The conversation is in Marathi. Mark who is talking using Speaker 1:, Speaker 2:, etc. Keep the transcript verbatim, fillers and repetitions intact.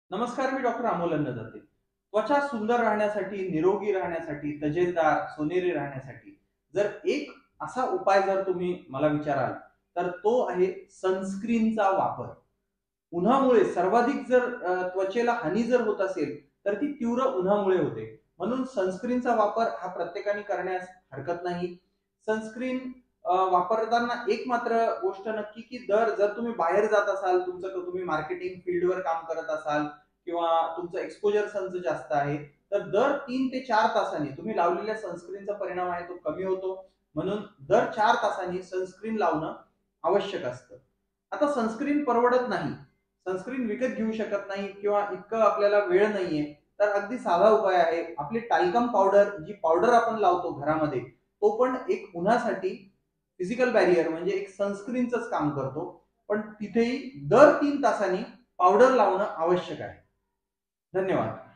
Speaker 1: नमस्कार, मी डॉक्टर अमोल अन्नदाते. त्वचा सुंदर राहण्यासाठी, निरोगी राहण्यासाठी, तजेलदार, सोनेरी राहण्यासाठी जर एक असा उपाय जर तुम्ही मला विचाराल, तर तो आहे सनस्क्रीनचा वापर. उन्हामुळे सर्वाधिक जर अ, त्वचेला हानी जर होत असेल, तर ती तीव्र उन्हामुळे होते. म्हणून सनस्क्रीनचा वापर हा प्रत्येकाने करण्यास हरकत नाही. सनस्क्रीन अ, वापरताना एक मात्र गोष्ट नक्की, की दर जर तुम्ही बाहेर जात असाल, तुमचं तुम्ही मार्केटिंग फील्डवर काम करत असाल किंवा तुमचं एक्सपोजर सनचं जास्त आहे, तर दर तीन ते चार तासांनी तुम्ही लावलेल्या सनस्क्रीनचा परिणाम आहे तो कमी होतो. म्हणून दर चार तासांनी सनस्क्रीन लावणं आवश्यक असतं. आता सनस्क्रीन परवडत नाही. सनस्क्रीन विकत घेऊ शकत नाही किंवा इतकं आपल्याला वेळ नाहीये, तर अगदी साधा उपाय आहे. आपली टाल्कम पावडर, जी पावडर आपण लावतो घरामध्ये, तो पण एक उन्हासाठी फिजिकल बॅरियर म्हणजे एक सनस्क्रीनचंच काम करतो. पण तिथेही दर तीन तासांनी पावडर लावणं आवश्यक आहे. धन्यवाद.